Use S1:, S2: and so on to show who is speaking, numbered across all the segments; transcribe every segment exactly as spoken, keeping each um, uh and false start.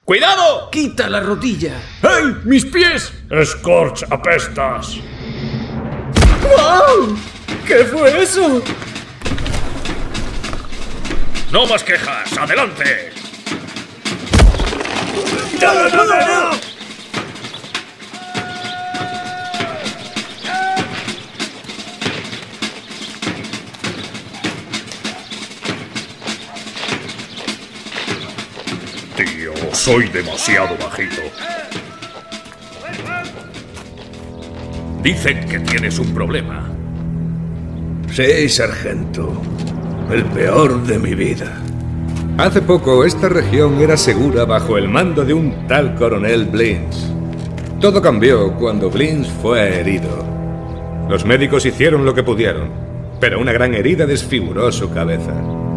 S1: ¡Cuidado!
S2: ¡Quita la rodilla!
S1: ¡Ay! ¡Mis pies!
S3: Scorch, apestas.
S2: ¡Wow! ¿Qué fue eso?
S3: No más quejas. ¡Adelante!
S2: ¡No, no, no, no! no!
S3: Tío, soy demasiado bajito. Dicen que tienes un problema.
S4: Sí, sargento. El peor de mi vida.
S5: Hace poco esta región era segura bajo el mando de un tal coronel Blins. Todo cambió cuando Blins fue herido. Los médicos hicieron lo que pudieron, pero una gran herida desfiguró su cabeza.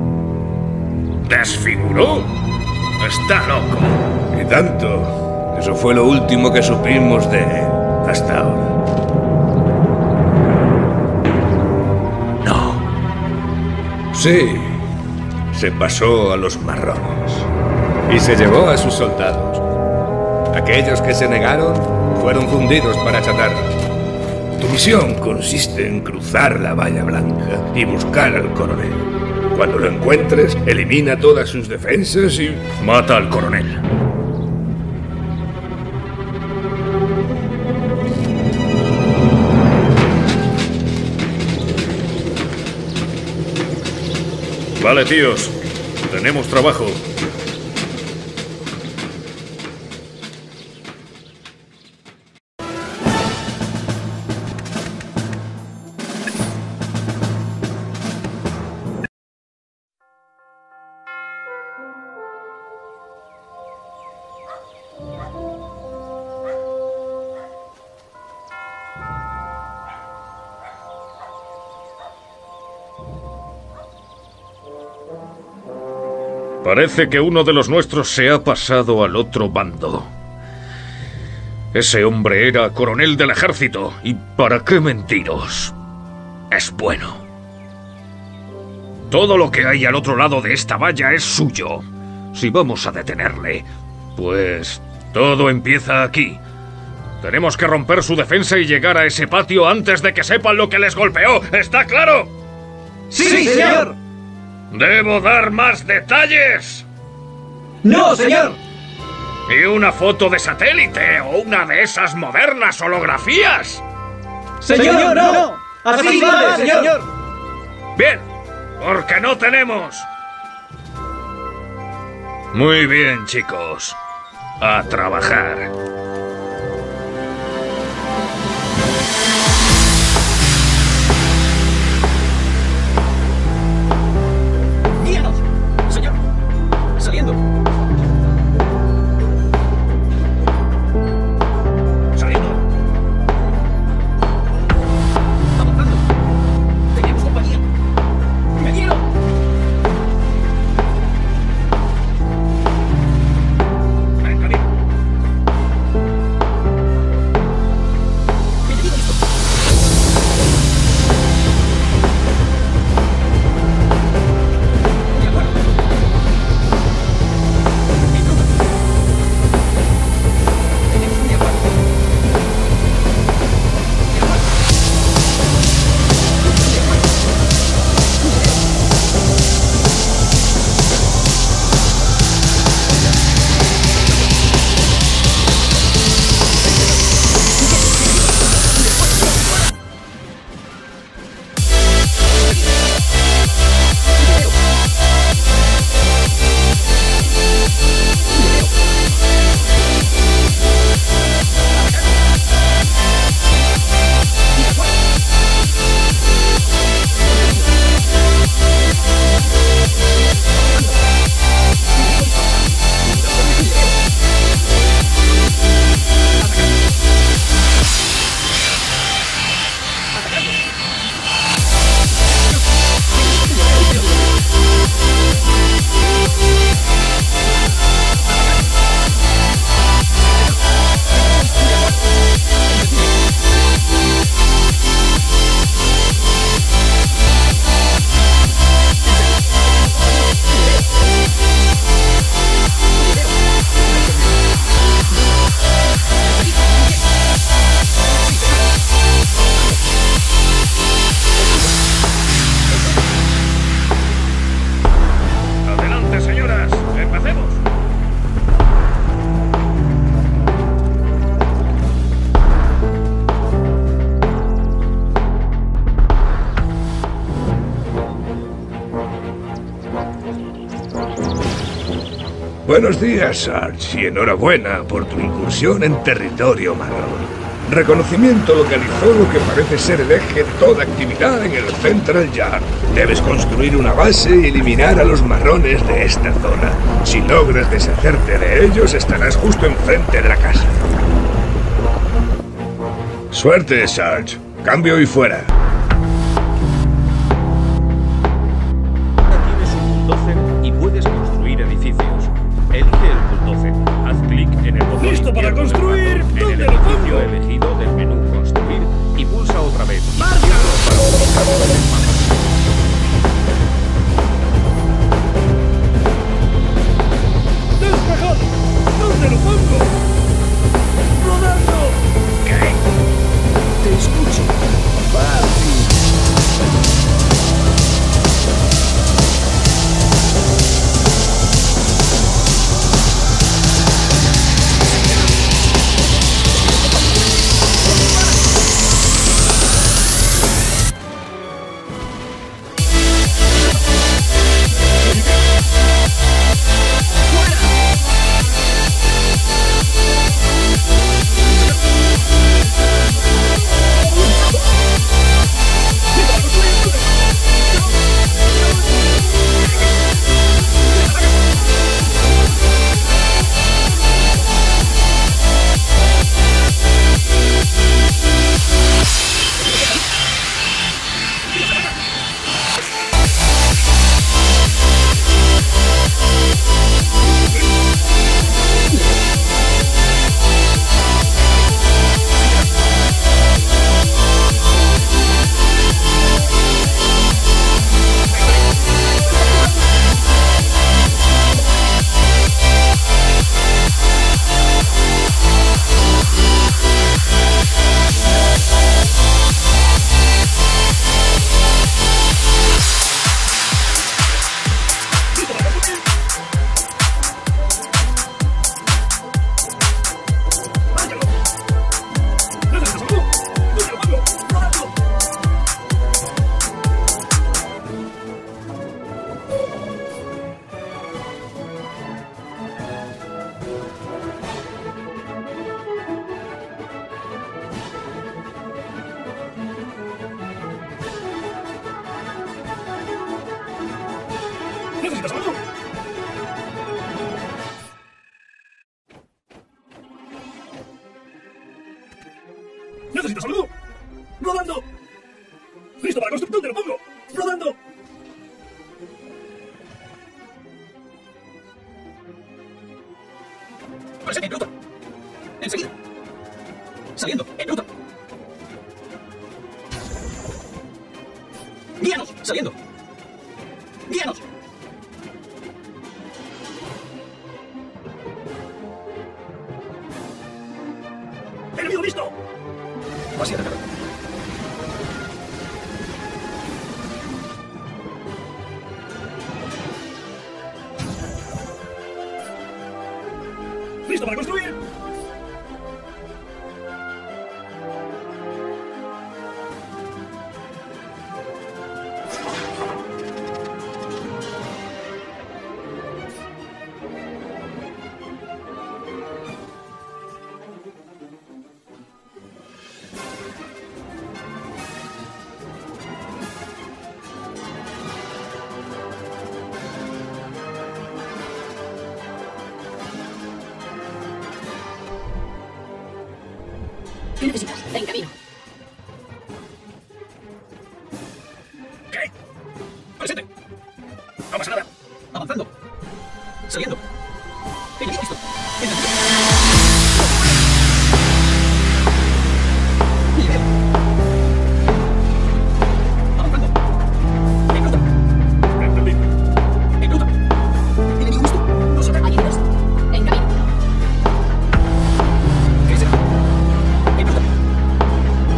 S3: ¿Desfiguró? Está loco.
S4: Y tanto. Eso fue lo último que supimos de él hasta ahora.
S3: No.
S4: Sí. Se pasó a los marrones.
S5: Y se llevó a sus soldados. Aquellos que se negaron fueron fundidos para chatarra.
S4: Tu misión consiste en cruzar la valla blanca y buscar al coronel. Cuando lo encuentres, elimina todas sus defensas y...
S3: mata al coronel. Vale, tíos. Tenemos trabajo. Parece que uno de los nuestros se ha pasado al otro bando. Ese hombre era coronel del ejército, y ¿para qué mentiros? Es bueno. Todo lo que hay al otro lado de esta valla es suyo. Si vamos a detenerle, pues todo empieza aquí. Tenemos que romper su defensa y llegar a ese patio antes de que sepan lo que les golpeó. ¿Está claro?
S2: ¡Sí, sí señor!
S3: ¿Debo dar más detalles?
S2: ¡No, señor!
S3: ¿Y una foto de satélite o una de esas modernas holografías?
S2: ¡Señor, no! no. ¡Así vale, señor. señor!
S3: Bien, porque no tenemos. Muy bien, chicos. A trabajar.
S2: Saliendo. Saliendo. Avanzando. Tenemos compañía. ¡Me quiero! En camino.
S4: Buenos días, Sarge, y enhorabuena por tu incursión en territorio marrón. Reconocimiento localizó lo que parece ser el eje de toda actividad en el Central Yard. Debes construir una base y eliminar a los marrones de esta zona. Si logras deshacerte de ellos, estarás justo enfrente de la casa. Suerte, Sarge. Cambio y fuera.
S3: Tienes un bulldozer y puedes construir edificios. Elige el bulldozer. Haz clic en el botón
S2: ¡Listo para
S3: izquierdo del
S2: construir!
S3: ratón en el
S2: ¿Dónde lo
S3: edificio
S2: pongo?
S3: elegido del menú Construir y pulsa otra vez.
S2: ¡Marcha!
S3: Izquierdo para ubicarlo en el mapa.
S2: ¡Despejado! ¿Dónde lo pongo? ¡Rodando!
S3: ¿Qué?
S2: Te escucho. Fácil.
S4: ¿Necesitas algo? ¿Necesitas algo? ¡Rodando! ¡Listo para construcción! ¡Te lo pongo! ¡Rodando!
S2: En ruta. Enseguida. Saliendo. En ruta. Guíanos. Saliendo. Guíanos.
S4: ¡Enemigo visto!
S2: Así atacado.
S4: ¡Listo para construir!
S1: ¿Qué necesitas? En camino.
S2: ¿Qué? Presente. No pasa nada. Avanzando. Saliendo. Enemigo visto. Entendido. Nivel. Avanzando. En ruta.
S4: Entendido.
S2: En ruta. Enemigo visto. Nos ataca.
S1: Hay heridos. En camino.
S2: ¿Qué será? En ruta.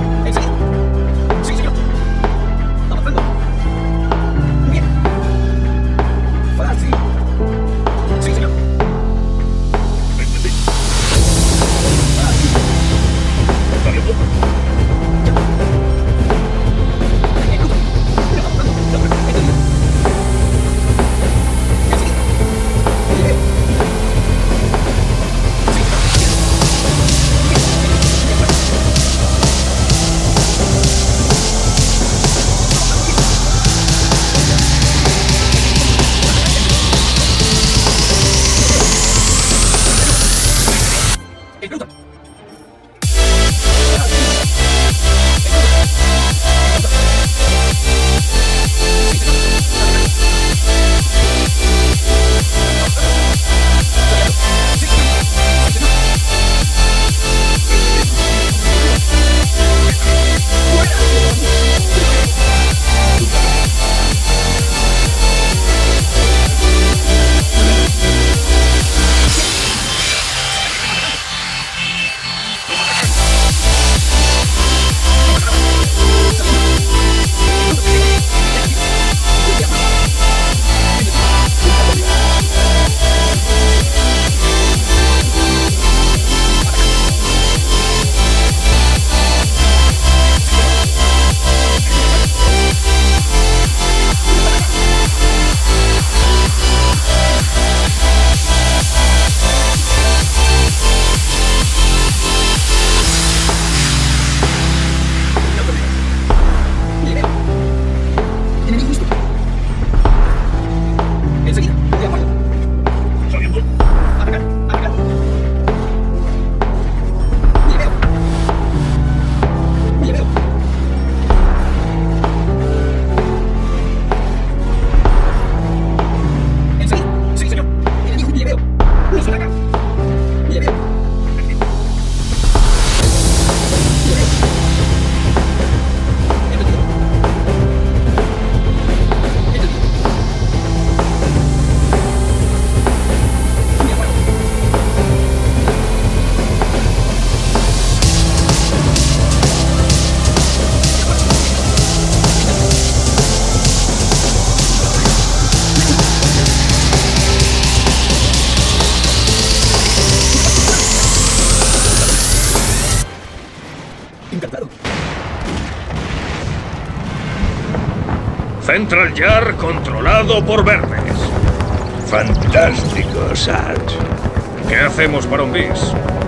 S3: Central Yard controlado por verdes.
S4: Fantástico, Sarge.
S3: ¿Qué hacemos para un bis?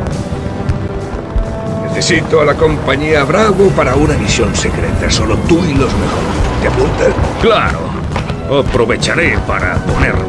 S4: Necesito a la compañía Bravo para una misión secreta. Solo tú y los mejores. ¿Te apuntas?
S3: Claro. Aprovecharé para poner